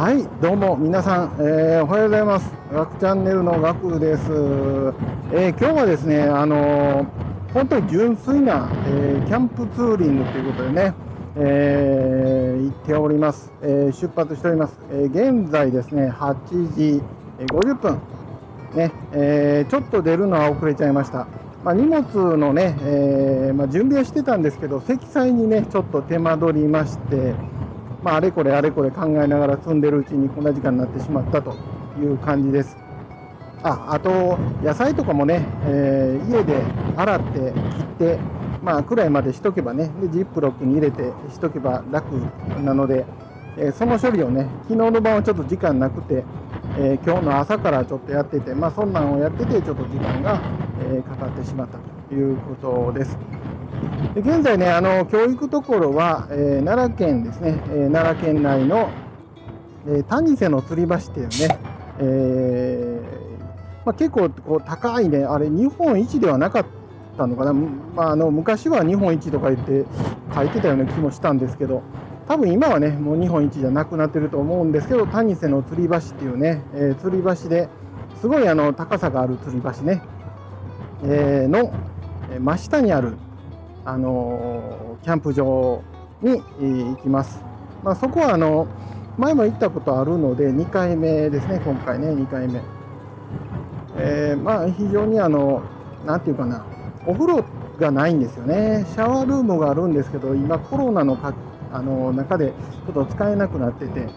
はい、どうも皆さん、おはようございます。ガクチャンネルのガクです。今日はですね、本当に純粋な、キャンプツーリングということでね、行っております。出発しております。現在ですね、8時50分。ね、ちょっと出るのは遅れちゃいました。荷物のね、準備はしてたんですけど、積載にね、ちょっと手間取りまして、あれこれ考えながら積んでるうちにこんな時間になってしまったという感じです。あと野菜とかもね、家で洗って切ってくらいまでしとけばね、でジップロックに入れてしとけば楽なので、その処理をね、昨日の晩はちょっと時間なくて、今日の朝からちょっとやってて、そんなんをやっててちょっと時間が、かかってしまったということです。で現在ね、教育ところは、奈良県ですね、奈良県内の、谷瀬の吊り橋っていうね、結構こう高いね、あれ日本一ではなかったのかな、昔は日本一とか言って書いてたような気もしたんですけど、多分今はねもう日本一じゃなくなってると思うんですけど、谷瀬の吊り橋っていうね、吊り橋ですごい高さがある吊り橋ね、の真下にあるキャンプ場に行きます。そこは前も行ったことあるので2回目ですね、今回ね2回目。非常になんていうかな、お風呂がないんですよね。シャワールームがあるんですけど、今コロナの中でちょっと使えなくなってて、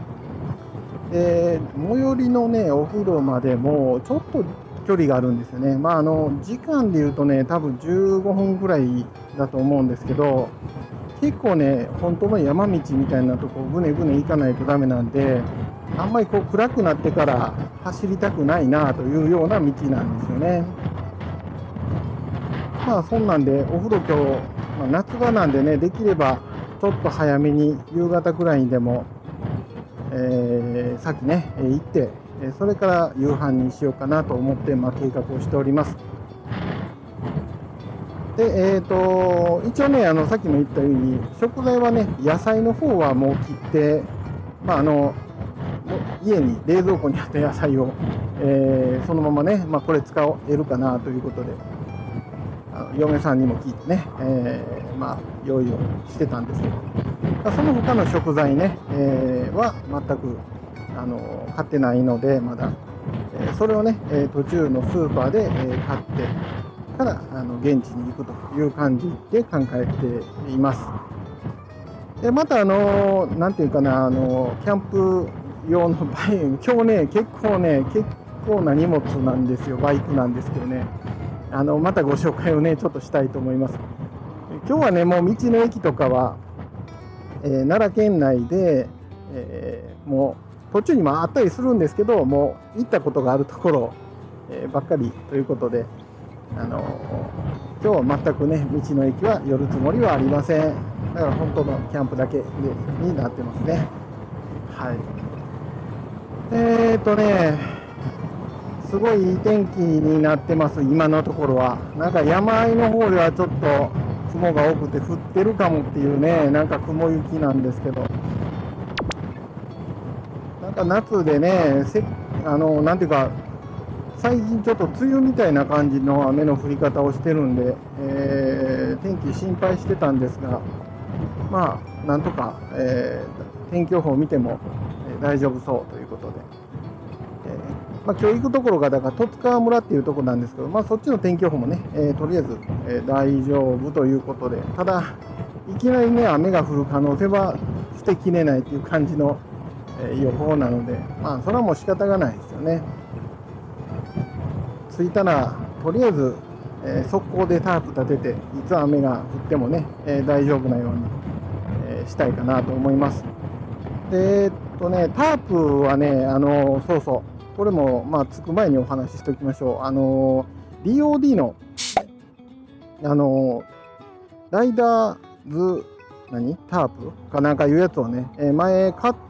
最寄りのねお風呂までもちょっと距離があるんですよね。時間でいうとね、多分15分ぐらいだと思うんですけど、結構ね、本当の山道みたいなとこぐねぐね行かないとダメなんで、あんまりこう暗くなってから走りたくないなというような道なんですよね。そんなんでお風呂今日、夏場なんでね、できればちょっと早めに夕方くらいにでも、先ね行って、それから夕飯にしようかなと思って、計画をしております。で、一応ね、さっきも言ったように、食材はね、野菜の方はもう切って、家に冷蔵庫にあった野菜を、そのままね、これ使えるかなということで、嫁さんにも聞いてね、用意をしてたんですけど、その他の食材ね、は全く買ってないので、まだ、それをね、途中のスーパーで、買ってから現地に行くという感じで考えています。でまたなんていうかな、キャンプ用のバイク、今日ね結構な荷物なんですよ。バイクなんですけどね、またご紹介をねちょっとしたいと思います。今日はねもう道の駅とかは、奈良県内で、もう途中にもあったりするんですけど、もう行ったことがあるところ、ばっかりということで、今日は全くね道の駅は寄るつもりはありません。だから本当のキャンプだけになってますね。はい。すごいいい天気になってます、今のところは。なんか山あいの方ではちょっと雲が多くて降ってるかもっていうね、なんか雲行きなんですけど、なんか夏でね、なんていうか、最近ちょっと梅雨みたいな感じの雨の降り方をしてるんで、天気心配してたんですが、なんとか、天気予報を見ても、大丈夫そうということで、今日行くところがだから十津川村っていうところなんですけど、そっちの天気予報もね、とりあえず、大丈夫ということで、ただいきなりね雨が降る可能性は捨てきれないという感じの、予報なので、それはもう仕方がないですよね。着いたらとりあえず、速攻でタープ立てて、いつ雨が降ってもね、大丈夫なように、したいかなと思います。でタープはね、そうそう、これも着く前にお話ししておきましょう。DOD のライダーズタープかなんかいうやつをね、前買って、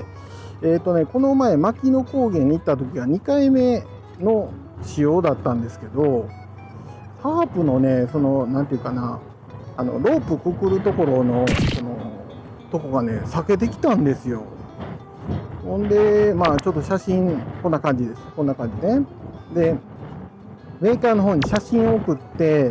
この前牧野高原に行った時が2回目の仕様だったんですけど、タープのね、なんていうかな、ロープくくるところのとこがね、裂けてきたんですよ。 ほんで、まあ、ちょっと写真、こんな感じです。こんな感じね。で、メーカーの方に写真を送って、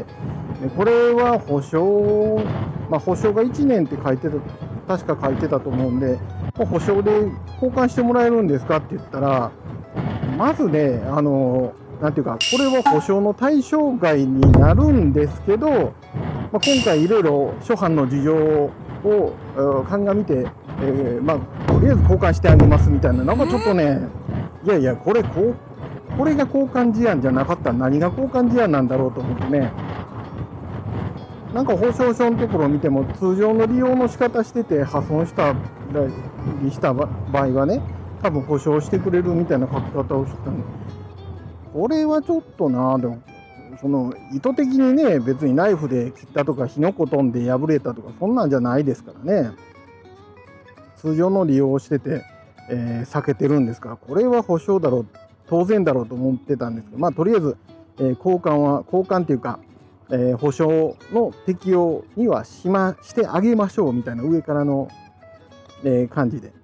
これは保証、まあ、保証が1年って書いてた、確か書いてたと思うんで、保証で交換してもらえるんですかって言ったら、まずね、なんていうか、これは保証の対象外になるんですけど、まあ、今回いろいろ初版の事情を鑑みて、まあ、とりあえず交換してあげますみたいな、なんかちょっとね、いやいや、これが交換事案じゃなかったら何が交換事案なんだろうと思ってね、なんか保証書のところを見ても、通常の利用の仕方してて、破損したりした場合はね、多分保証してくれるみたいな書き方をしてたんで、これはちょっとな、でも、その意図的にね、別にナイフで切ったとか、火の粉飛んで破れたとか、そんなんじゃないですからね。通常の利用をしてて、避けてるんですから、これは保証だろう、当然だろうと思ってたんですけど、まあ、とりあえず、交換っていうか、保証の適用にはしてあげましょうみたいな上からの、感じで。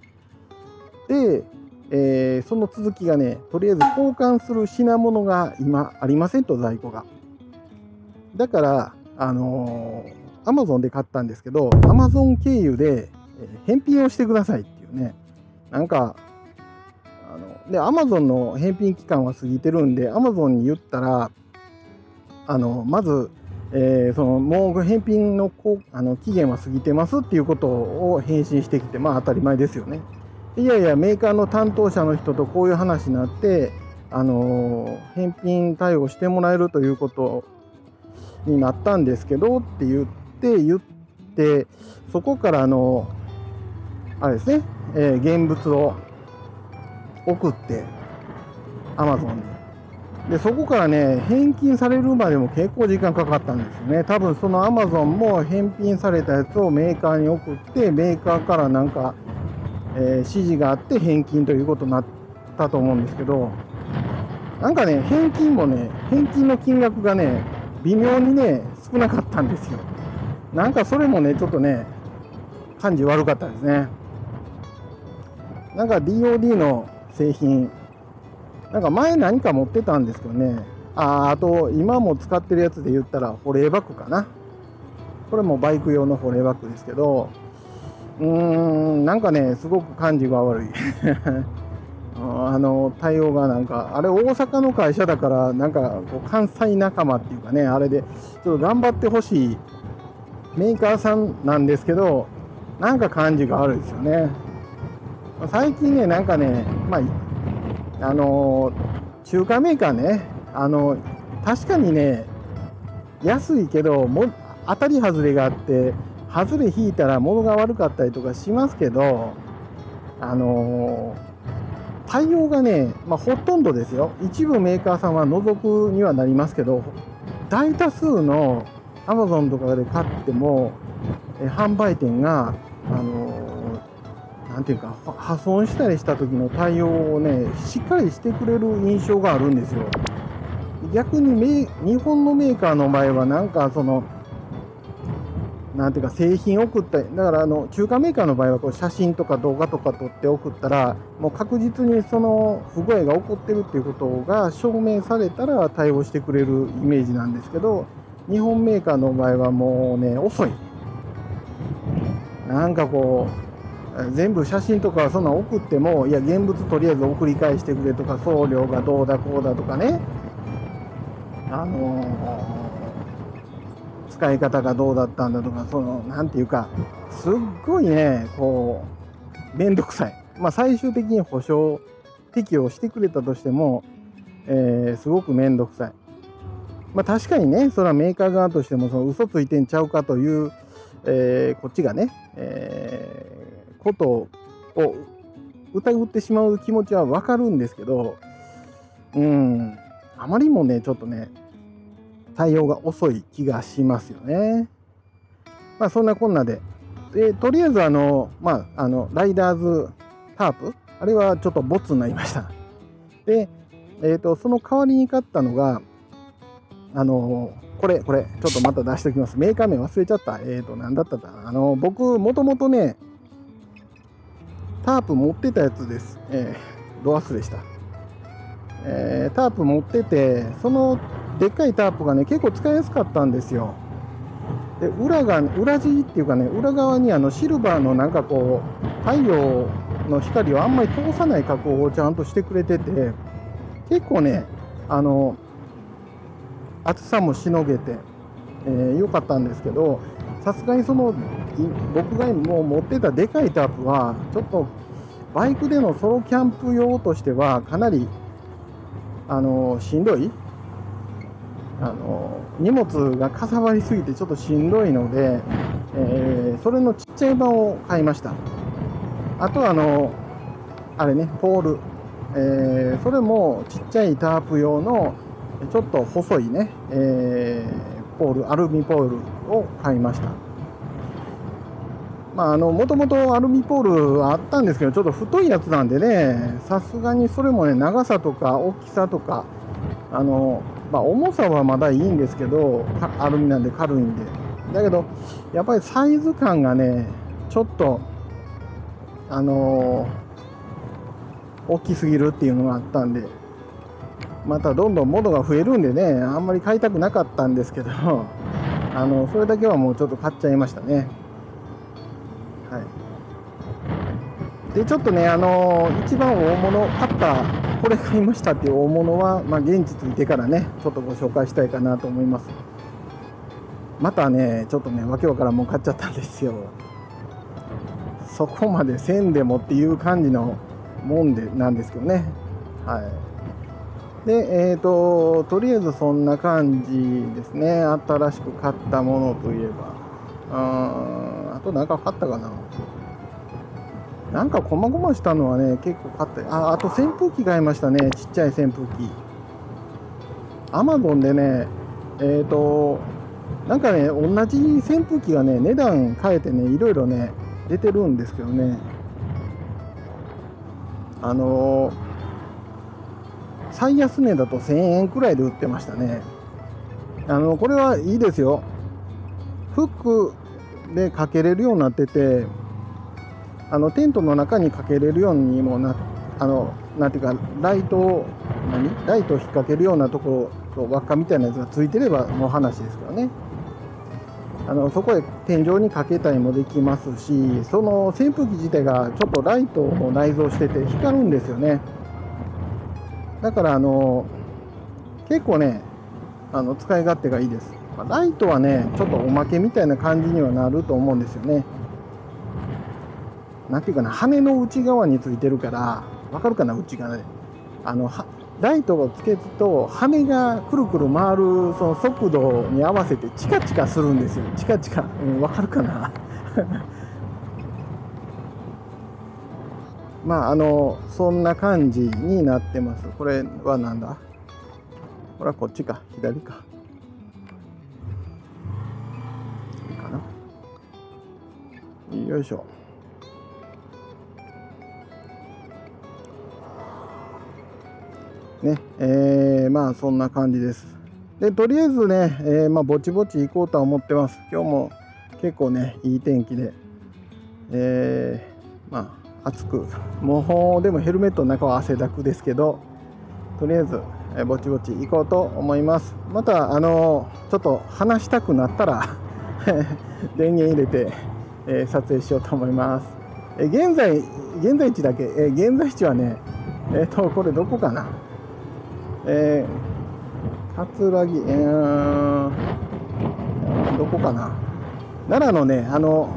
で、その続きがね、とりあえず交換する品物が今ありませんと、在庫が。だから、Amazon で買ったんですけど、Amazon 経由で返品をしてくださいっていうね。なんか、で、Amazon の返品期間は過ぎてるんで、Amazon に言ったら、まず、もう返品の期限は過ぎてますっていうことを返信してきて、まあ当たり前ですよね。いやいや、メーカーの担当者の人とこういう話になって、返品対応してもらえるということになったんですけどって言って、そこからあれですね、現物を送って、Amazon に。で、そこからね、返金されるまでも結構時間かかったんですよね。多分その Amazon も返品されたやつをメーカーに送って、メーカーからなんか、指示があって返金ということになったと思うんですけど、なんかね、返金の金額がね、微妙にね、少なかったんですよ。なんかそれもね、ちょっとね、感じ悪かったですね。なんか DOD の製品、なんか前何か持ってたんですけどね。あと今も使ってるやつで言ったら保冷バッグかな。これもバイク用の保冷バッグですけど、なんかね、すごく感じが悪い。対応がなんか、あれ大阪の会社だから、なんかこう関西仲間っていうかね、あれでちょっと頑張ってほしいメーカーさんなんですけど、なんか感じが悪いですよね。最近ね、なんかね、まあ、中華メーカーね、確かにね、安いけど、当たり外れがあって、外れ引いたら物が悪かったりとかしますけど、対応がね、まあ、ほとんどですよ。一部メーカーさんは除くにはなりますけど、大多数の Amazon とかで買っても、販売店が、なんていうか、破損したりした時の対応をね、しっかりしてくれる印象があるんですよ。逆に日本のメーカーの場合は、なんかなんていうか、製品送った、だから中華メーカーの場合はこう写真とか動画とか撮って送ったら、もう確実にその不具合が起こってるっていうことが証明されたら対応してくれるイメージなんですけど、日本メーカーの場合はもうね、遅い。なんかこう、全部写真とかそんな送っても、いや、現物とりあえず送り返してくれとか、送料がどうだこうだとかね、使い方がどうだったんだとか、なんていうか、すっごいね、こう、めんどくさい。まあ、最終的に保証適用してくれたとしても、すごくめんどくさい。まあ、確かにね、それはメーカー側としても、嘘ついてんちゃうかという、こっちがね、ことを疑ってしまう気持ちはわかるんですけど、あまりもね、ちょっとね、対応が遅い気がしますよね。まあそんなこんなで、とりあえずライダーズタープ、あれはちょっとボツになりました。で、その代わりに買ったのが、これ、ちょっとまた出しておきます。メーカー名忘れちゃった。何だったかな。僕、もともとね、 タープ持ってたやつです。ド忘れした。タープ持ってて、そのでっかいタープがね、結構使いやすかったんですよ。で、裏地っていうかね、裏側にシルバーのなんかこう、太陽の光をあんまり通さない加工をちゃんとしてくれてて、結構ね、暑さもしのげて、良かったんですけど、さすがに僕がもう持ってたでかいタープは、ちょっとバイクでのソロキャンプ用としては、かなり、しんどい。荷物がかさばりすぎてちょっとしんどいので、それのちっちゃい版を買いました。あとあれね、ポール。それもちっちゃいタープ用のちょっと細いね、ポール、アルミポールを買いました。まあ、もともとアルミポールはあったんですけど、ちょっと太いやつなんでね、さすがにそれもね、長さとか大きさとか、まあ、重さはまだいいんですけど、アルミなんで軽いんで。だけど、やっぱりサイズ感がね、ちょっと、大きすぎるっていうのがあったんで、またどんどん物が増えるんでね、あんまり買いたくなかったんですけど、それだけはもうちょっと買っちゃいましたね。はい。で、ちょっとね、一番大物買った、これ買いましたっていう大物は、まあ、現地着いてからね、ちょっとご紹介したいかなと思います。またね、ちょっとね、わけわからんもん買っちゃったんですよ。そこまでせんでもっていう感じのもんでなんですけどね。はい。で、とりあえずそんな感じですね。新しく買ったものといえば。あと何か買ったかな。なんか細々したのはね、結構買った。あと扇風機買いましたね。ちっちゃい扇風機。アマゾンでね、なんかね、同じ扇風機がね、値段変えてね、いろいろね、出てるんですけどね。最安値だと1000円くらいで売ってましたね。これはいいですよ。フックでかけれるようになってて、テントの中にかけれるようにもなんていうか、ライトを引っ掛けるようなところと輪っかみたいなやつがついてればの話ですけどね。そこへ天井にかけたりもできますし、その扇風機自体がちょっとライトを内蔵してて光るんですよね。だから結構ね、使い勝手がいいです。ライトはね、ちょっとおまけみたいな感じにはなると思うんですよね。なんていうかな、羽の内側についてるから、わかるかな、内側で。ライトをつけると、羽がくるくる回るその速度に合わせてチカチカするんですよ。チカチカ。わかるかなまあ、そんな感じになってます。これはなんだ？これはこっちか、左か。いいかな。よいしょ。ね、まあそんな感じです。で、とりあえずね、まあぼちぼち行こうとは思ってます。今日も結構ね、いい天気で、まあ暑く、もうでもヘルメットの中は汗だくですけど、とりあえず、ぼちぼち行こうと思います。またちょっと話したくなったら電源入れて、撮影しようと思います。現在地だけ、現在地はね、これどこかな。葛城、どこかな。奈良のね、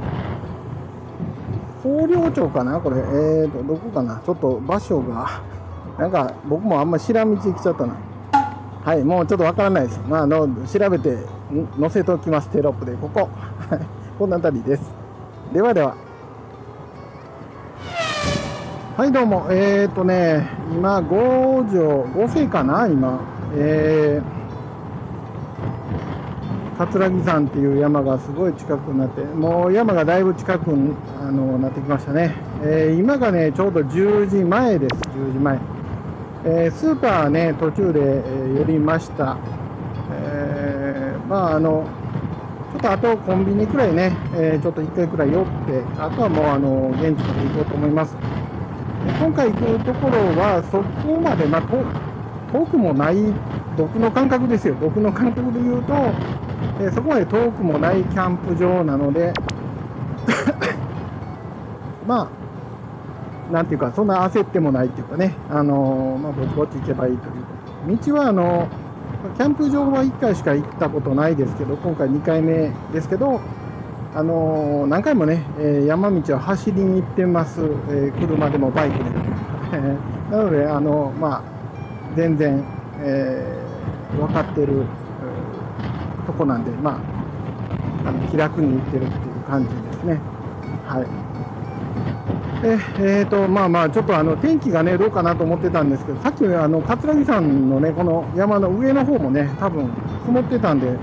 広陵町かな、これ。どこかな。ちょっと場所が、なんか僕もあんまり知らん道に来ちゃったな。はい、もうちょっとわからないです。まあ、調べて載せておきます、テロップで。ここ。この辺りです。ではでは。はい、どうも。今、五世かな、今。葛城山っていう山がすごい近くになって、もう山がだいぶ近くになってきましたね。今がね、ちょうど10時前です、10時前。スーパーはね、途中で、寄りました。まあ、ちょっとあとコンビニくらいね、ちょっと1回くらい寄って、あとはもう現地まで行こうと思います。 今回行くところはそこまで、遠くもない、僕の感覚ですよ。僕の感覚で言うと、そこまで遠くもないキャンプ場なのでなんていうか、そんな焦ってもないっていうかね、ぼちぼち行けばいいということ。道はキャンプ場は1回しか行ったことないですけど、今回2回目ですけど、何回もね、山道を走りに行ってます、車でもバイクでも。なので、全然、分かってる、とこなんで、気楽に行ってるっていう感じですね。はい。ちょっと天気がね、どうかなと思ってたんですけど、さっき葛城山のね、この山の上の方もね、多分曇ってたんで、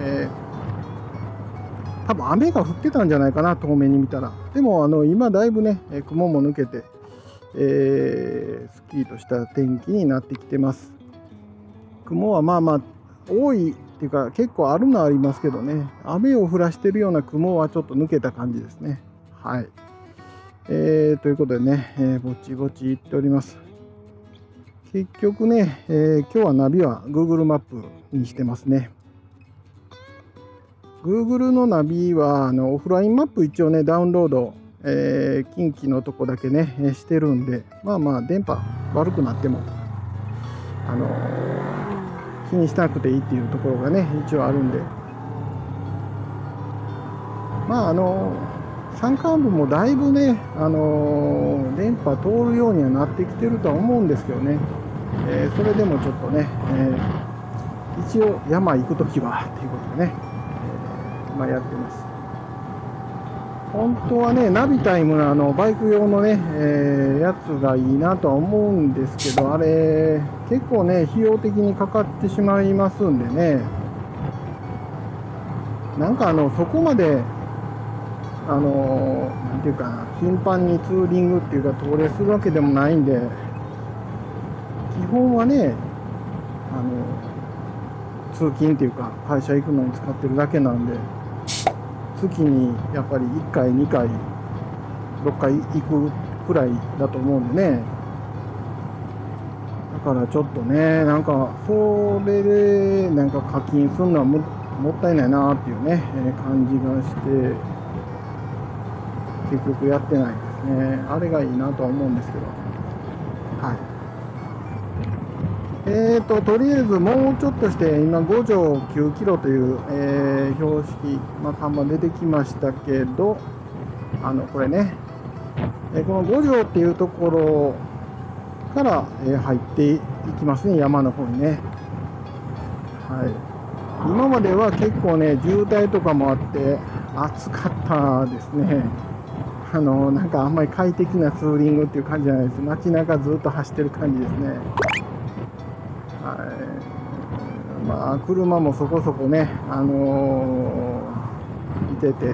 多分雨が降ってたんじゃないかな、遠目に見たら。でも今だいぶね、雲も抜けて、すっきりとした天気になってきてます。雲は多いっていうか、結構あるのはありますけどね、雨を降らしてるような雲はちょっと抜けた感じですね。はい。ということでね、ぼちぼち行っております。結局ね、今日はナビは Google マップにしてますね。Google のナビはオフラインマップ一応ね、ダウンロード、近畿のとこだけね、してるんで、電波悪くなっても、気にしなくていいっていうところがね、一応あるんで。山間部もだいぶね、電波通るようにはなってきてるとは思うんですけどね、それでもちょっとね、一応山行くときはっていうことでね、やってます。本当はね、ナビタイムのバイク用のね、やつがいいなとは思うんですけど、あれ、結構ね、費用的にかかってしまいますんでね、なんかそこまで、なんていうかな、頻繁にツーリングっていうか、遠出するわけでもないんで、基本はね、通勤っていうか、会社行くのに使ってるだけなんで、月にやっぱり1回、2回、どっか行くくらいだと思うんでね。だからちょっとね、なんか、それで、なんか課金するのはもったいないなっていうね、感じがして、結局やってないですね。あれがいいなとは思うんですけど。はい。とりあえずもうちょっとして今5条9キロという、標識、看板出てきましたけど、これね、この5条っていうところから、入っていきますね、山の方にね。はい。今までは結構ね、渋滞とかもあって暑かったですね。なんかあんまり快適なツーリングっていう感じじゃないです。街中ずっと走ってる感じですね。車もそこそこね、いてて、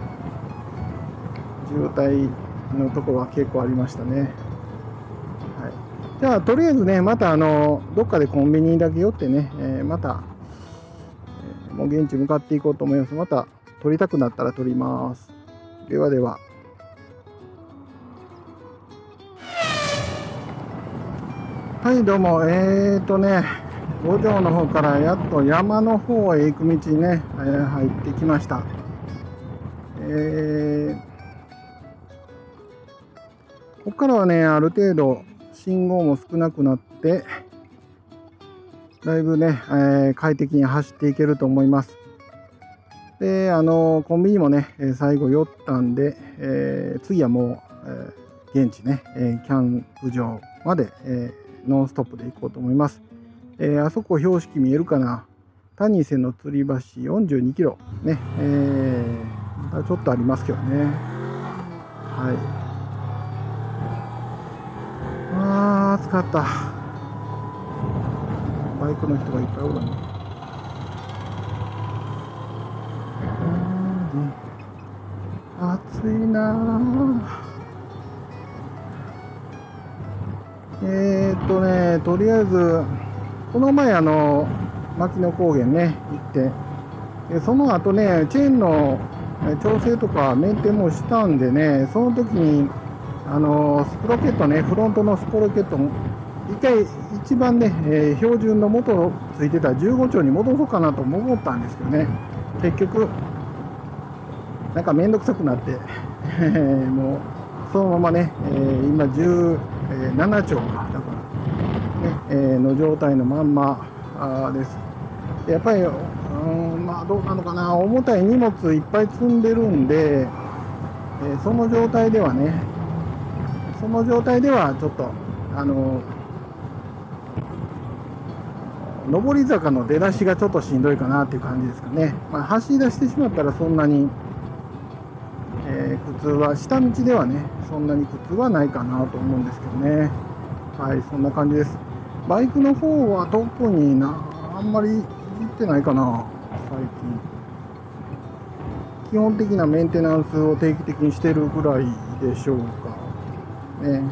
渋滞のとこは結構ありましたね。はい。じゃあ、とりあえずね、またどっかでコンビニだけ寄ってね、また、もう現地向かっていこうと思います。また撮りたくなったら撮ります。ではでは。はい、どうも。五条の方からやっと山の方へ行く道にね、入ってきました。ここからはね、ある程度信号も少なくなって、だいぶね、快適に走っていけると思います。で、コンビニもね、最後寄ったんで、次はもう、現地ね、キャンプ場まで、ノンストップで行こうと思います。あそこ標識見えるかな。谷瀬の吊り橋42キロね、またちょっとありますけどね。はい。暑かった。バイクの人がいっぱいおるね。暑いなぁ。とりあえずこの前牧野高原ね行って、その後ねチェーンの調整とかメンテもしたんでね、その時にスプロケットね、フロントのスプロケットも、一番ね、標準の元ついてた15丁に戻そうかなとも思ったんですけどね、結局、なんかめんどくさくなって、もうそのままね、今17丁か、だからね、の状態のまんまです。やっぱり、まあどうなのかな、重たい荷物いっぱい積んでるんで、その状態ではちょっと、上り坂の出だしがちょっとしんどいかなっていう感じですかね。まあ、走り出してしまったらそんなに、苦痛は、下道ではね、そんなに苦痛はないかなと思うんですけどね。はい、そんな感じです。バイクの方は特にあんまりいじってないかな、最近。基本的なメンテナンスを定期的にしてるぐらいでしょうか。ね。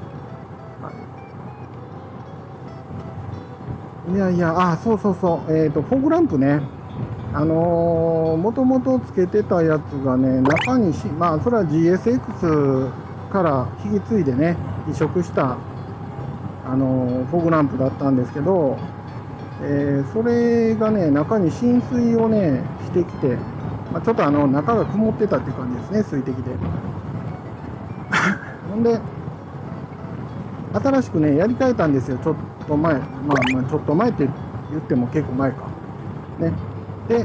いやいや、そうそうそう、フォグランプね、もともとつけてたやつがね、中にまあ、それは GSX から引き継いでね、移植した、フォグランプだったんですけど、それがね、中に浸水をね、してきて、まあ、ちょっと中が曇ってたっていう感じですね、水滴で。ほんで、新しくね、やり替えたんですよ、ちょっと前。まあ、ちょっと前って言っても結構前か。ね。で、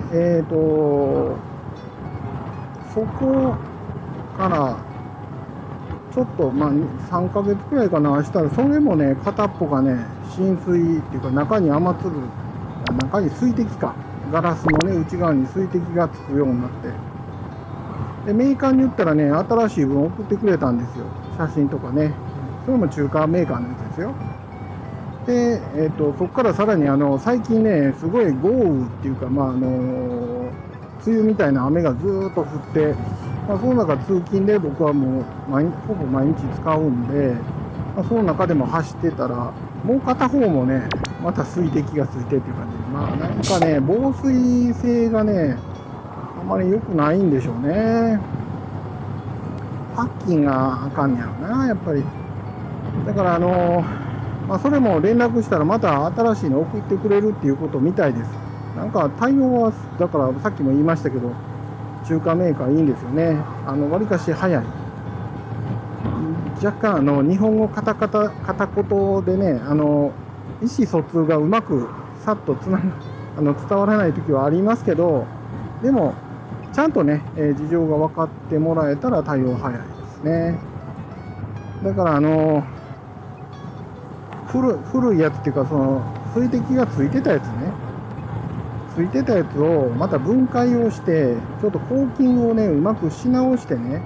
そこから、ちょっと、まあ、3ヶ月くらいかな、したら、それもね、片っぽがね、浸水っていうか、中に雨粒、中に水滴か。ガラスのね、内側に水滴がつくようになって。で、メーカーに言ったらね、新しい分送ってくれたんですよ。写真とかね。それも中華メーカーのやつですよ。で、そこからさらに最近ね、すごい豪雨っていうか、まあ梅雨みたいな雨がずーっと降って、まあ、その中通勤で僕はもうほぼ毎日使うんで、まあ、その中でも走ってたら、もう片方もね、また水滴がついてっていう感じで、まあなんかね、防水性がね、あまり良くないんでしょうね。パッキンがあかんやろな、やっぱり。だからまあ、それも連絡したらまた新しいの送ってくれるっていうことみたいです。なんか対応は、だからさっきも言いましたけど、中華メーカーいいんですよね。わりかし早い。若干日本語片言でね、意思疎通がうまくさっと伝わらない時はありますけど、でも、ちゃんとね、事情が分かってもらえたら対応早いですね。だから古いやつっていうか、その水滴がついてたやつね、ついてたやつをまた分解をして、ちょっとコーキングをね、うまくし直してね、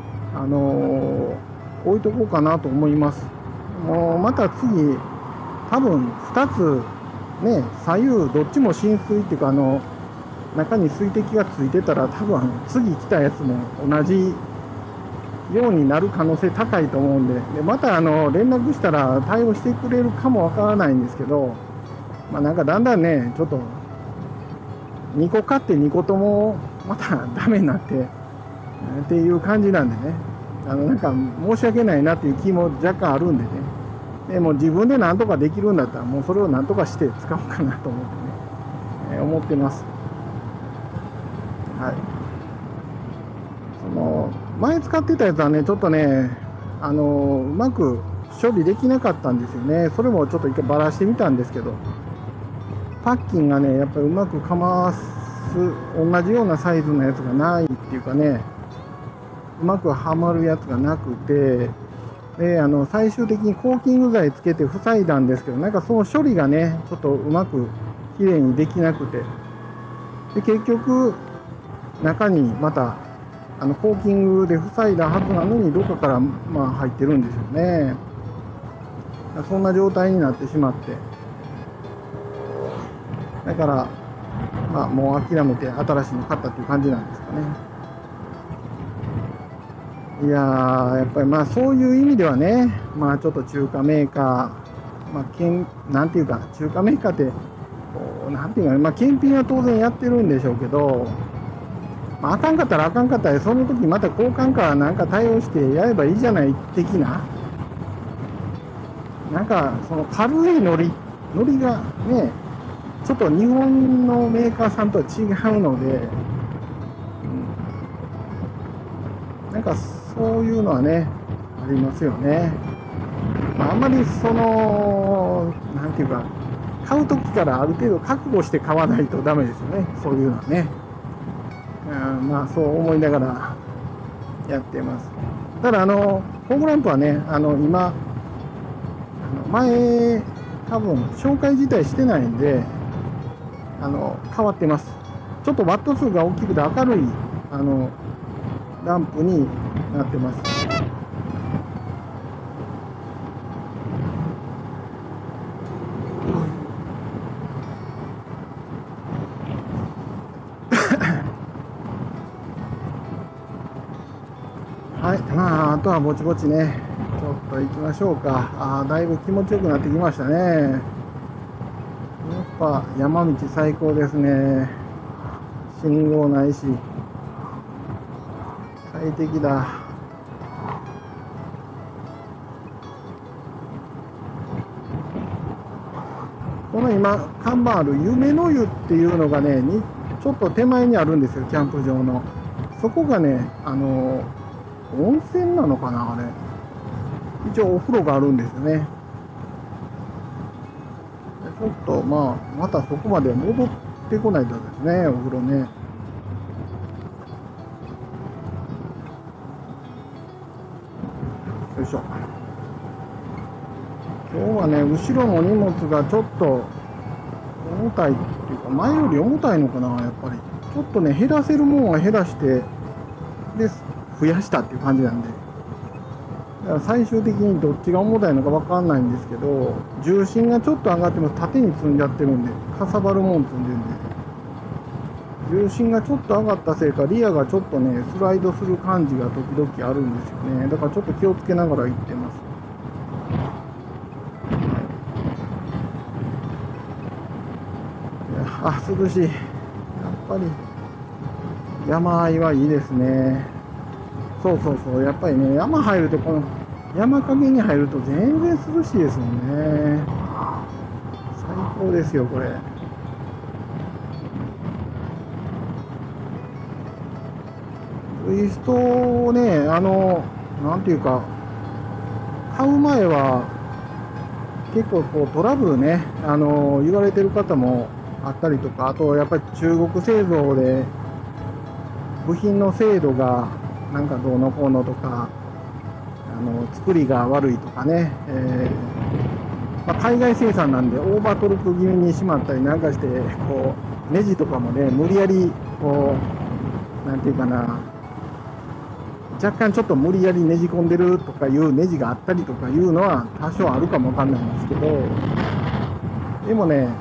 置いとこうかなと思います。もうまた次、多分2つね、左右どっちも浸水っていうか、中に水滴がついてたら、多分次来たやつも同じようになる可能性高いと思うんで、また連絡したら対応してくれるかもわからないんですけど、まあ、なんかだんだんね、ちょっと2個買って2個ともまたダメになってっていう感じなんでね、なんか申し訳ないなっていう気も若干あるんでね、でも自分で何とかできるんだったら、もうそれを何とかして使おうかなと思ってね、思ってます。はい。前使ってたやつはね、ちょっとね、うまく処理できなかったんですよね。それもちょっと一回ばらしてみたんですけど、パッキンがね、やっぱりうまくかます同じようなサイズのやつがないっていうかね、うまくはまるやつがなくて、で最終的にコーキング剤つけて塞いだんですけど、なんかその処理がね、ちょっとうまくきれいにできなくて、で結局中にまたコーキングで塞いだはずなのに、どこから、まあ、入ってるんでしょうね。そんな状態になってしまって、だから、まあ、もう諦めて新しいの買ったっていう感じなんですかね。いやー、やっぱりまあそういう意味ではね、まあちょっと中華メーカー、まあなんていうか、中華メーカーって、なんていうか、まあ検品は当然やってるんでしょうけど、 まあ、あかんかったらあかんかったら、その時また交換かなんか対応してやればいいじゃない的な、なんかその軽いノリがね、ちょっと日本のメーカーさんとは違うので、なんかそういうのはね、ありますよね。まあ、あんまりその、なんていうか、買う時からある程度覚悟して買わないとダメですよね、そういうのはね。まあそう思いながらやってます。ただフォーグランプはね、今、前、多分紹介自体してないんで、変わってます。ちょっとワット数が大きくて明るい、ランプになってます。はい、まあ、あとはぼちぼちね、ちょっと行きましょうか。だいぶ気持ちよくなってきましたね。やっぱ山道最高ですね。信号ないし、快適だ。この今、看板ある夢の湯っていうのがね、ちょっと手前にあるんですよ、キャンプ場の。そこがね、温泉なのかな、あれ。一応お風呂があるんですよね。ちょっとまあ、またそこまで戻ってこないとですね、お風呂ね。よいしょ。今日はね、後ろの荷物がちょっと重たいっていうか、前より重たいのかな、やっぱり。ちょっとね、減らせるもんは減らして、で、増やしたっていう感じなんで。だから最終的にどっちが重たいのか分かんないんですけど、重心がちょっと上がってます。縦に積んじゃってるんで、かさばるもん積んでるんで。重心がちょっと上がったせいか、リアがちょっとね、スライドする感じが時々あるんですよね。だからちょっと気をつけながら行ってます。涼しい。やっぱり山あいはいいですね。そうそうそう。やっぱりね、山入ると、この山陰に入ると全然涼しいですもんね。最高ですよ、これ。ツイストをね、なんていうか、買う前は、結構こうトラブルね、言われてる方もあったりとか、あとやっぱり中国製造で、部品の精度がなんかどうのこうのとか、作りが悪いとかね、まあ、海外生産なんでオーバートルク気味にしまったりなんかして、こうネジとかもね、無理やりこうなんていうかな、若干ちょっと無理やりねじ込んでるとかいうネジがあったりとかいうのは多少あるかもわかんないんですけど、でもね、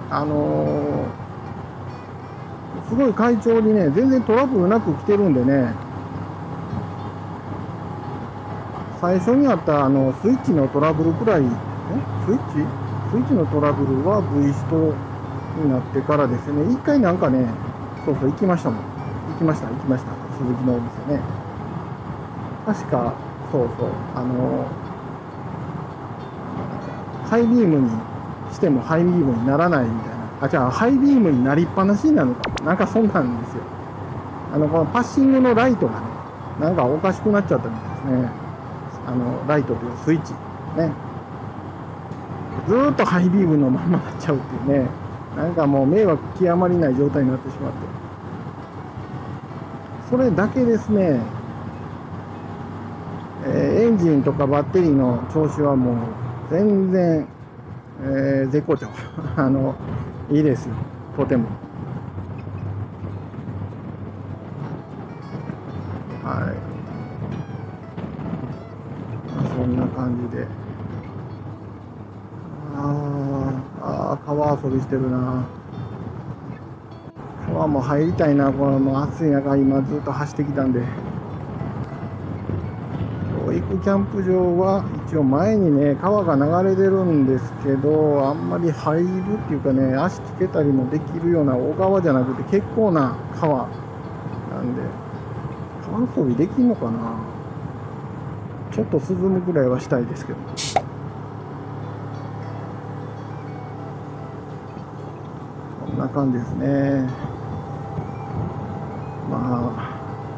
すごい快調にね、全然トラブルなく来てるんでね、最初にあったスイッチのトラブルくらい、スイッチのトラブルは V ストになってからですね、一回なんかね、そうそう、行きましたもん。行きました、鈴木のお店ね。確か、そうそう、ハイビームにしてもハイビームにならないみたいな。じゃあ、ハイビームになりっぱなしになるのか。なんかそんなんですよ。このパッシングのライトがね、なんかおかしくなっちゃったみたいですね。ライトというスイッチ。ね。ずーっとハイビームのまんまになっちゃうっていうね。なんかもう迷惑極まりない状態になってしまって。それだけですね、エンジンとかバッテリーの調子はもう全然、絶好調。いいですよ。とても。はい。そんな感じで。川遊びしてるな。川も入りたいな。このもう暑い中、今ずっと走ってきたんで。今日行くキャンプ場は一応前にね、川が流れてるんですけど、あんまり入るっていうかね、足つけたりもできるような小川じゃなくて結構な川なんで、川遊びできんのかな。ちょっと涼むぐらいはしたいですけど。こんな感じですね。まあ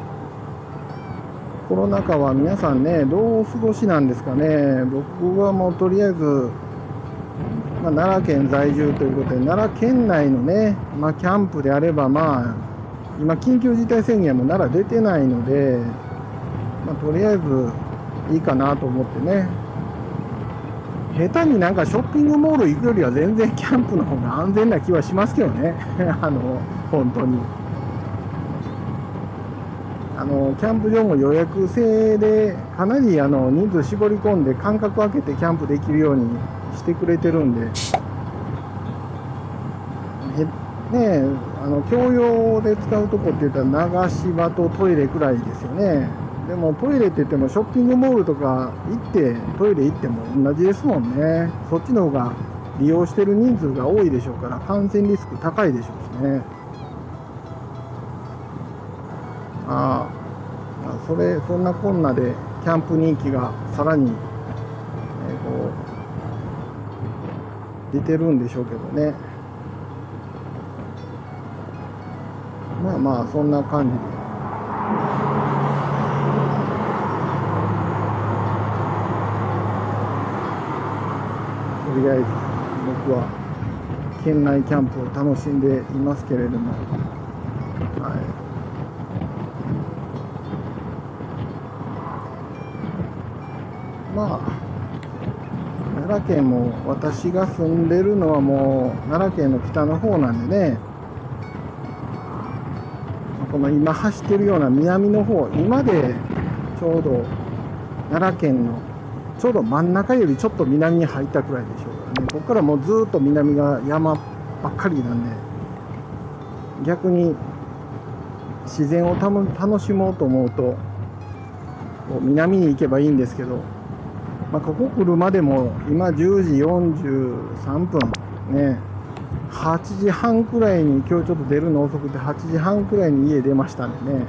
コロナ禍は皆さんね、どうお過ごしなんですかね。僕はもうとりあえず、奈良県在住ということで、奈良県内のね、キャンプであれば、今、緊急事態宣言も奈良出てないので、とりあえずいいかなと思ってね。下手になんかショッピングモール行くよりは全然キャンプの方が安全な気はしますけどね。本当に。キャンプ場も予約制でかなり人数絞り込んで間隔空けてキャンプできるようにしてくれてるんで、共用で使うとこって言ったら流し場とトイレくらいですよね。でもトイレって言ってもショッピングモールとか行ってトイレ行っても同じですもんね。そっちの方が利用してる人数が多いでしょうから感染リスク高いでしょうしね。そんなこんなでキャンプ人気がさらに、出てるんでしょうけどね。そんな感じで。とりあえず僕は県内キャンプを楽しんでいますけれども、奈良県も私が住んでるのはもう奈良県の北の方なんでね、この今走ってるような南の方、今でちょうど奈良県のちょうど真ん中よりちょっと南に入ったくらいでしょうからね。ここからもうずっと南が山ばっかりなんで、逆に自然を楽しもうと思うと南に行けばいいんですけど、ここ来るまでも今10時43分ね、8時半くらいに、今日ちょっと出るの遅くて8時半くらいに家出ましたんでね、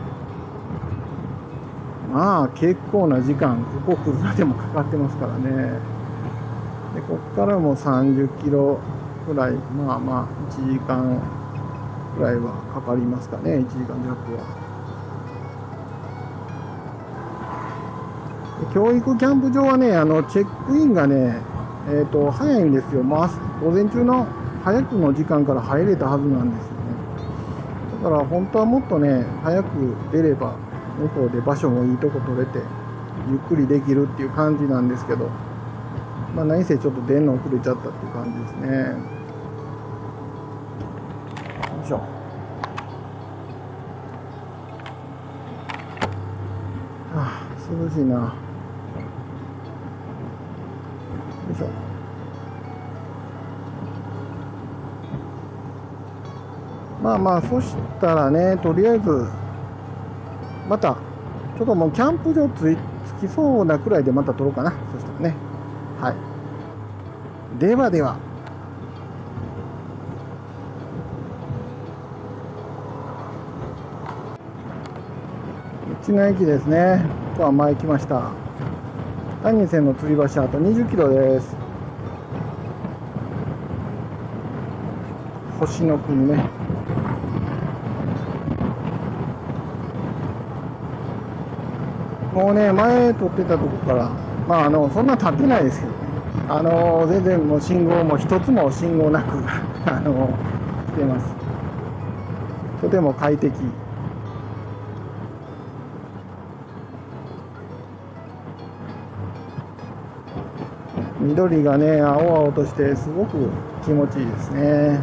結構な時間ここ来るまでもかかってますからね。でここからも30キロくらい、1時間くらいはかかりますかね。1時間弱は。教育キャンプ場はね、チェックインがね、早いんですよ。午前中の早くの時間から入れたはずなんですよね。だから本当はもっとね、早く出れば、向こうで場所もいいとこ取れて、ゆっくりできるっていう感じなんですけど、何せちょっと出んの遅れちゃったっていう感じですね。よいしょ。涼しいな。よいしょ。そしたらね、とりあえずまたちょっともうキャンプ場着きそうなくらいでまた撮ろうかな。そしたらね、ではでは。道の駅ですね。ここは前来ました。谷線の吊り橋、あと20キロです。星の国ね。もうね、前撮ってたとこから、そんな立ってないですけどね。全然もう信号も一つも信号なく来てます。とても快適。緑がね、青々としてすごく気持ちいいですね。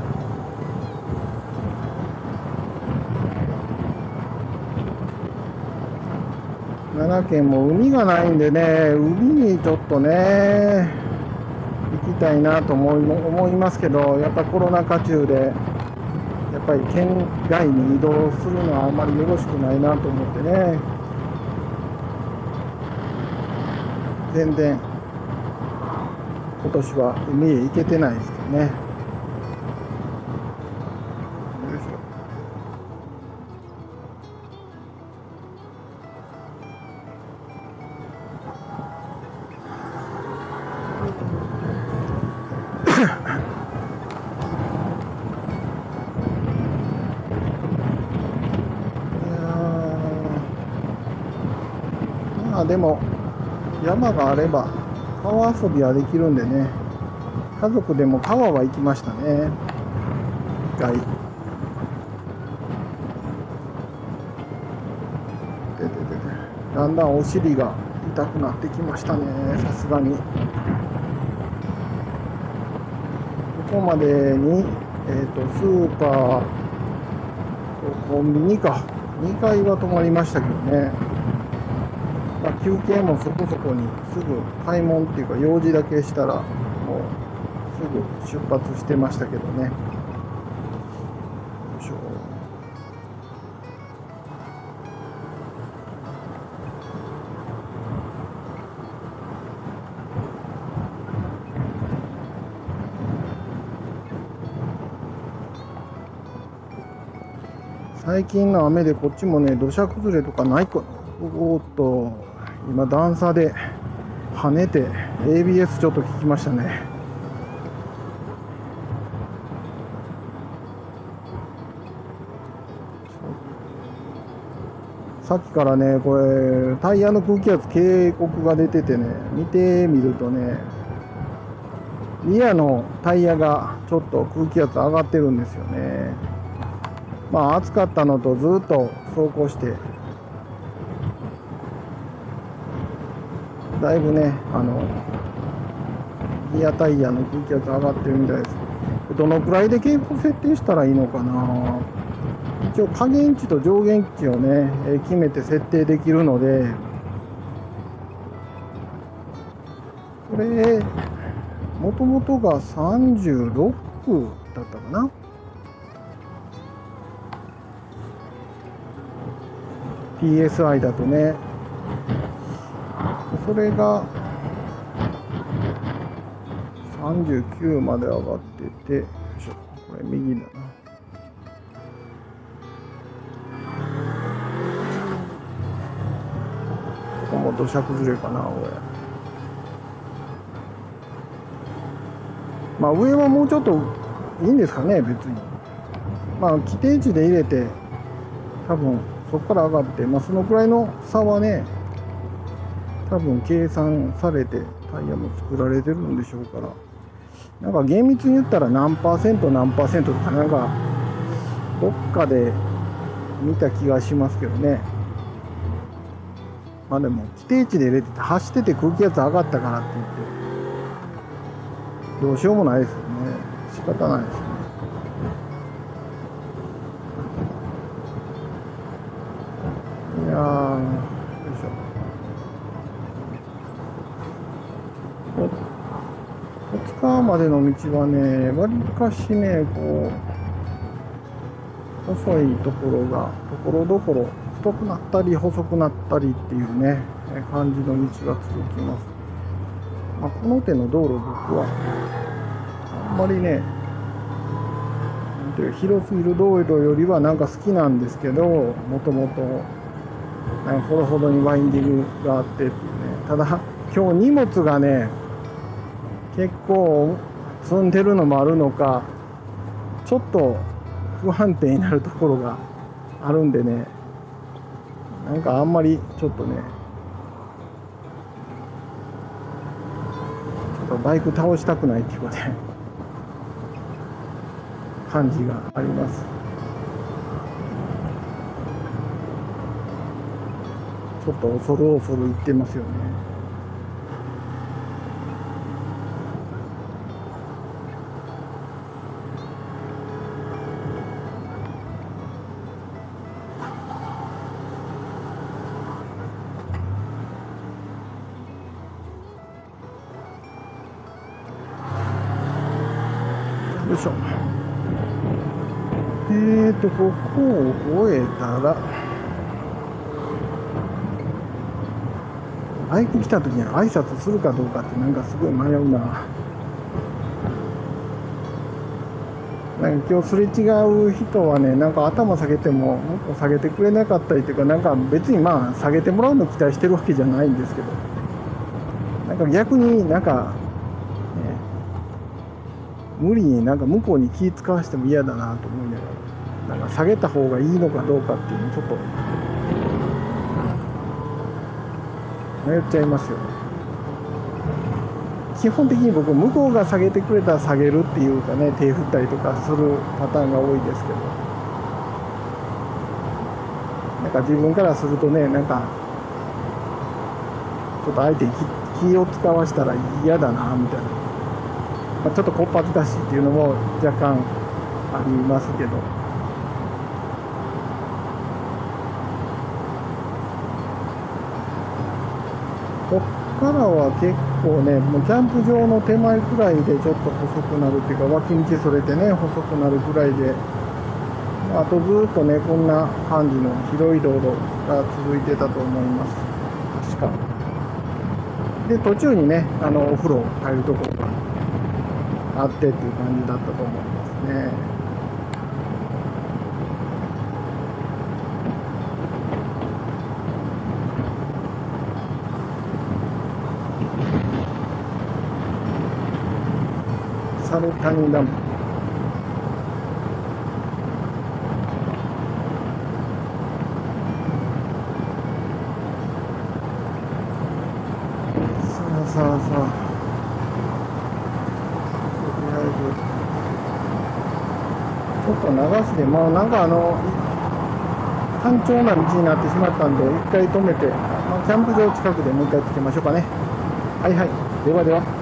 奈良県も海がないんでね、海にちょっとね、行きたいなと思いますけど、やっぱコロナ禍中で、やっぱり県外に移動するのはあまりよろしくないなと思ってね、全然今年は海へ行けてないですけどね。よいしょ。 まあでも山があれば川遊びはできるんでね、家族でも川は行きましたね。一回。だんだんお尻が痛くなってきましたね、さすがに。ここまでに、スーパー、コンビニか、2回は泊まりましたけどね。まあ、休憩もそこそこにすぐ買い物っていうか用事だけしたらもうすぐ出発してましたけどね。よいしょ。最近の雨でこっちもね、土砂崩れとかないか。おーっと、今段差で跳ねて ABS ちょっと効きましたね。さっきからね、これタイヤの空気圧警告が出ててね、見てみるとね、リアのタイヤがちょっと空気圧上がってるんですよね。まあ暑かったのとずっと走行してだいぶね、リアタイヤの空気圧上がってるみたいです。どのくらいで傾向設定したらいいのかな。一応下限値と上限値をね、決めて設定できるので、これもともとが36だったかな。PSI だとね、それが39まで上がってて、よいしょ、これ右だな。ここも土砂崩れかな、これ。まあ上はもうちょっといいんですかね、別に。まあ規定値で入れて、多分そこから上がって、まあそのくらいの差はね、多分計算されてタイヤも作られてるんでしょうから、なんか厳密に言ったら何パーセント何パーセントとかなんかどっかで見た気がしますけどね。まあでも規定値で入れてて走ってて空気圧上がったからって言ってどうしようもないですよね。仕方ないですね。いやー、よいしょ。戸塚までの道はね、わりかしね、こう細いところがところどころ太くなったり細くなったりっていうね感じの道が続きます。まあ、この手の道路、僕はあんまりね、広すぎる道路よりはなんか好きなんですけど、もともとほどほどにワインディングがあってっていうね。ただ今日荷物がね結構積んでるのもあるのか、ちょっと不安定になるところがあるんでね、なんかあんまりちょっとね、ちょっとバイク倒したくないっていうかね、感じがあります。ちょっと恐る恐る行ってますよね。よいしょ。ここを終えたら、バイク来た時に挨拶するかどうかってなんかすごい迷うな。なんか今日すれ違う人はね、なんか頭下げてももっと下げてくれなかったりというか、なんか別にまあ下げてもらうの期待してるわけじゃないんですけど、なんか逆になんか、ね、無理になんか向こうに気使わせても嫌だなと思いながら、なんか下げた方がいいのかどうかっていうのをちょっと迷っちゃいますよ。基本的に僕、向こうが下げてくれたら下げるっていうかね、手振ったりとかするパターンが多いですけど、なんか自分からするとね、なんかちょっと相手に気を使わしたら嫌だなみたいな、まあ、ちょっとこっぱずかしいっていうのも若干ありますけど。こっからは結構ね、もうキャンプ場の手前くらいでちょっと細くなるっていうか、脇道それてね、細くなるくらいで、あとずっとね、こんな感じの広い道路が続いてたと思います。確か。で、途中にね、お風呂入るところがあってっていう感じだったと思いますね。サルタニダム。さあさあさあ、とりあえずちょっと流しで、まあなんか単調な道になってしまったんで、一回止めて、まあ、キャンプ場近くでもう一回つけましょうかね。はいはい、ではでは。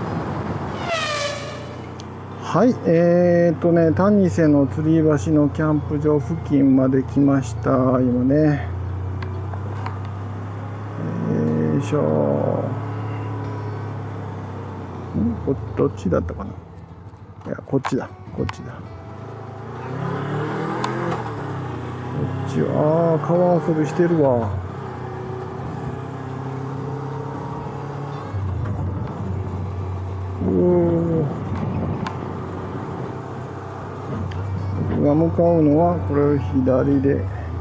はい、谷瀬の吊り橋のキャンプ場付近まで来ました。今ね。よいしょ。どっちだったかな。いや、こっちだ。こっちだ。こっち、ああ、川遊びしてるわ。僕が向かうのはこれを左で。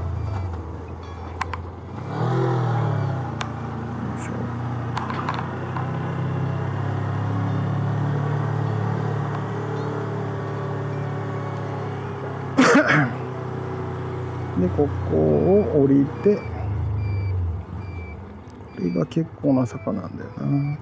で、ここを降りて、これが結構な坂なんだよな。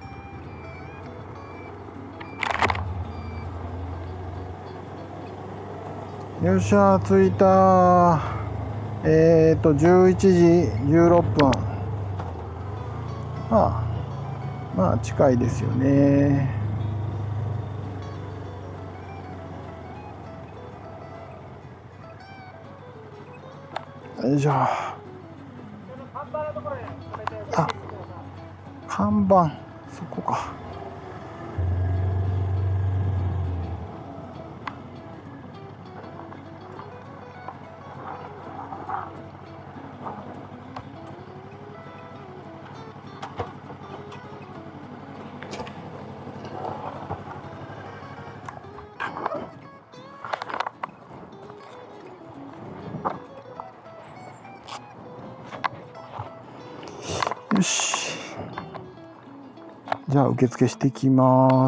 よっしゃ、着いた。11時16分。まあ近いですよね。よいしょ。あ、看板、そこか。よし。じゃあ受付してきます。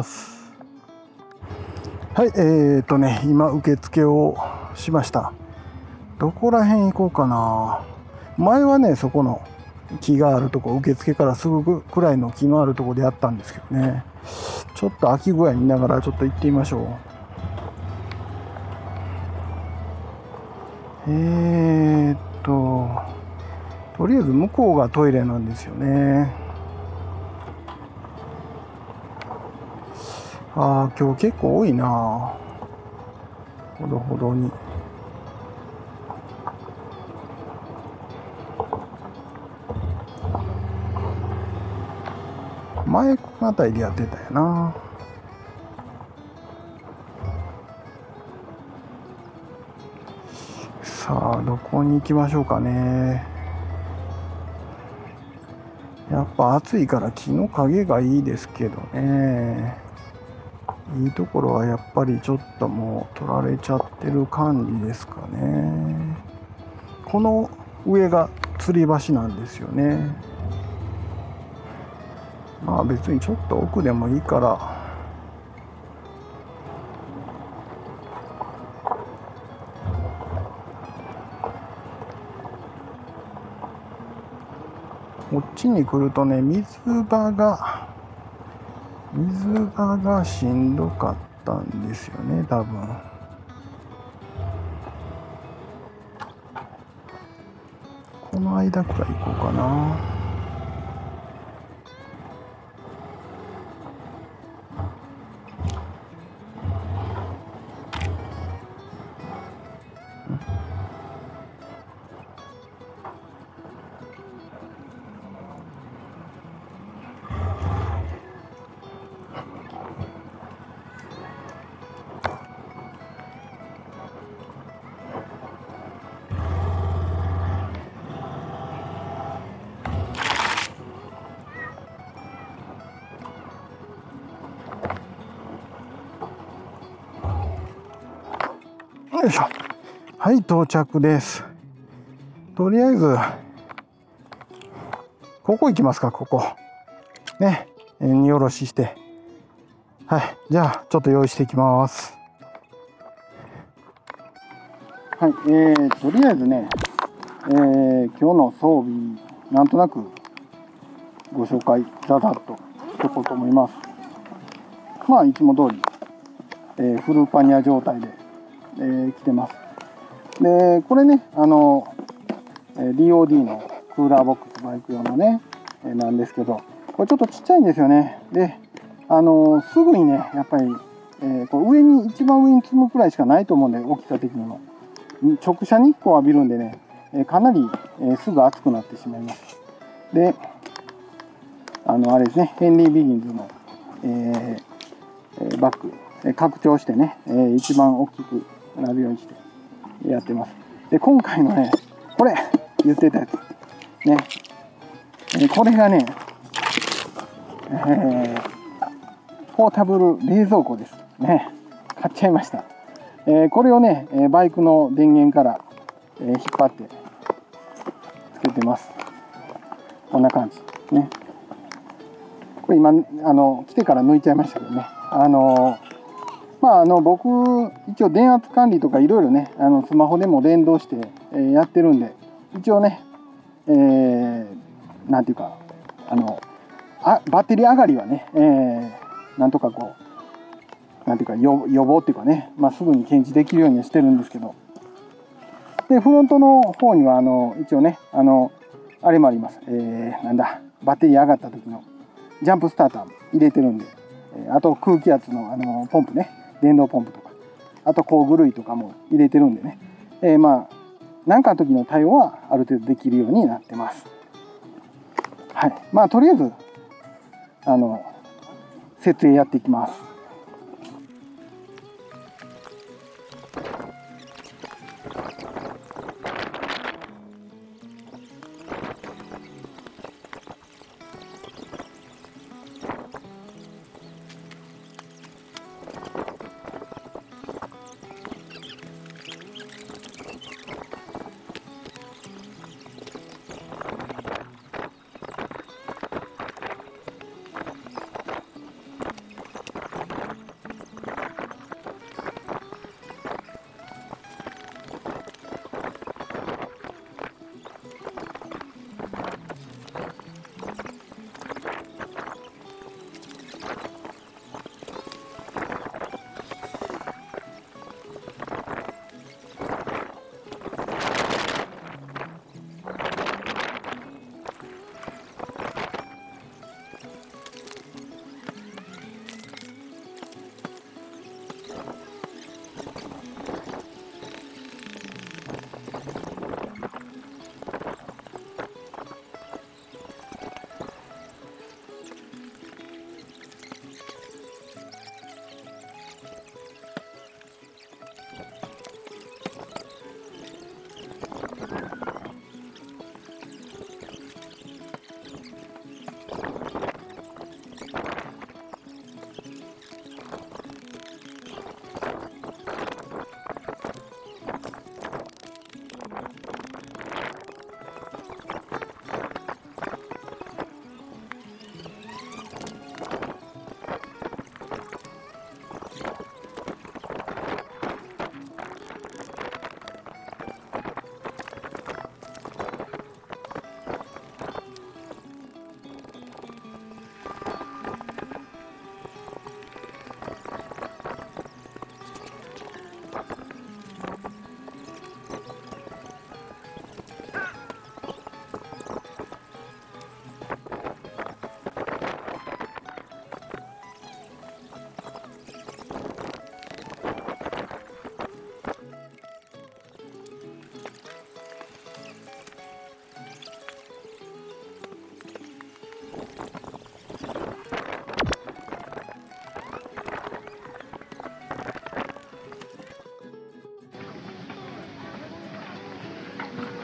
はい、今受付をしました。どこら辺行こうかな。前はね、そこの木があるとこ、受付からすぐくらいの木のあるとこでやったんですけどね。ちょっと空き具合見ながらちょっと行ってみましょう。とりあえず向こうがトイレなんですよね。今日結構多いな。ほどほどに。前この辺りでやってたよな。さあ、どこに行きましょうかね。やっぱ暑いから木の陰がいいですけどね。いいところはやっぱりちょっともう取られちゃってる感じですかね。この上が吊り橋なんですよね。まあ別にちょっと奥でもいいから。 こっちに来るとね、水場がしんどかったんですよね、多分。この間くらい行こうかな。よいしょ。はい、到着です。とりあえず、ここ行きますか、ここ。ね、荷下ろしして。はい、じゃあ、ちょっと用意していきます。はい、とりあえずね、今日の装備、なんとなくご紹介、ざざっとしていこうと思います。まあ、いつも通り、フルパニア状態で、来てます。で、これね、DOD のクーラーボックスバイク用のね、なんですけど、これちょっとちっちゃいんですよね。で、すぐにね、やっぱり、こう一番上に積むくらいしかないと思うんで、大きさ的にも。直射日光を浴びるんでね、かなり、すぐ熱くなってしまいます。で、あれですね、ヘンリー・ビギンズの、バッグ、拡張してね、一番大きくなるようにしてやってます。で、今回のね、これ、言ってたやつ。ね。これがね、ポータブル冷蔵庫です。ね。買っちゃいました。これをね、バイクの電源から、引っ張ってつけてます。こんな感じ。ね。これ今、来てから抜いちゃいましたけどね。まあ、僕、一応電圧管理とかいろいろね、スマホでも連動して、やってるんで、一応ね、なんていうか、バッテリー上がりはね、なんとかこう、なんていうか、予防っていうかね、まあ、すぐに検知できるようにしてるんですけど、で、フロントの方には、一応ね、あれもあります。なんだ、バッテリー上がった時のジャンプスターターも入れてるんで、あと空気圧の、ポンプね、電動ポンプとか、あと工具類とかも入れてるんでね、まあ、何かの時の対応はある程度できるようになってます。はい。まあ、とりあえず、設営やっていきます。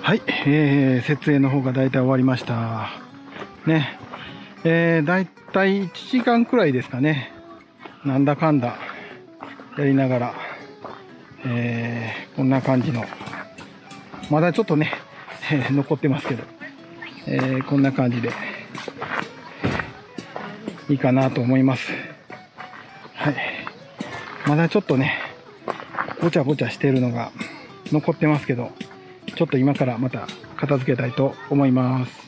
はい、設営の方がだいたい終わりました。ね。だいたい1時間くらいですかね。なんだかんだやりながら、こんな感じの、まだちょっとね、残ってますけど、こんな感じでいいかなと思います。はい。まだちょっとね、ぼちゃぼちゃしてるのが残ってますけど、ちょっと今からまた片付けたいと思います。